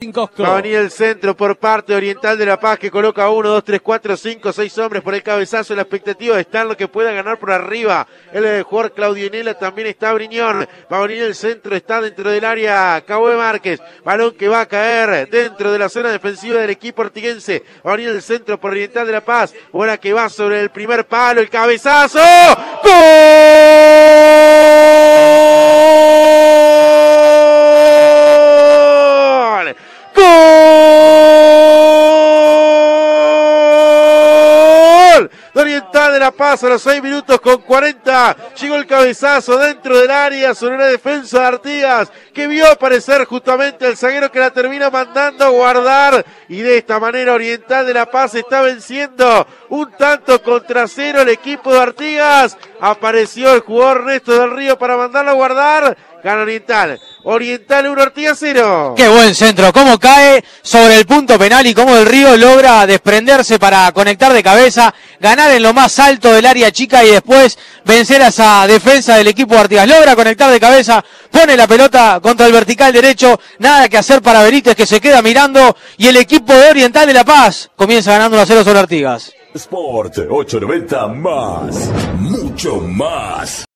Va a venir el centro por parte de Oriental de La Paz, que coloca 1, 2, 3, 4, 5, 6 hombres por el cabezazo. La expectativa está en lo que pueda ganar por arriba el jugador Claudio Inela. También está Briñón. Va a venir el centro, está dentro del área Cabo Márquez. Balón que va a caer dentro de la zona defensiva del equipo ortiguense. Va a venir el centro por Oriental de La Paz. Bola que va sobre el primer palo, el cabezazo. ¡Gol! ¡Gol! De Oriental de La Paz a los 6 minutos con 40. Llegó el cabezazo dentro del área sobre una defensa de Artigas, que vio aparecer justamente al zaguero que la termina mandando a guardar. Y de esta manera Oriental de La Paz está venciendo 1-0 el equipo de Artigas. Apareció el jugador Ernesto del Río para mandarlo a guardar. Gana Oriental. Oriental 1, Artigas 0. Qué buen centro, cómo cae sobre el punto penal y cómo Del Río logra desprenderse para conectar de cabeza, ganar en lo más alto del área chica y después vencer a esa defensa del equipo de Artigas. Logra conectar de cabeza, pone la pelota contra el vertical derecho, nada que hacer para Benítez, que se queda mirando, y el equipo de Oriental de La Paz comienza ganando 1-0 sobre Artigas. Sport 890 más, mucho más.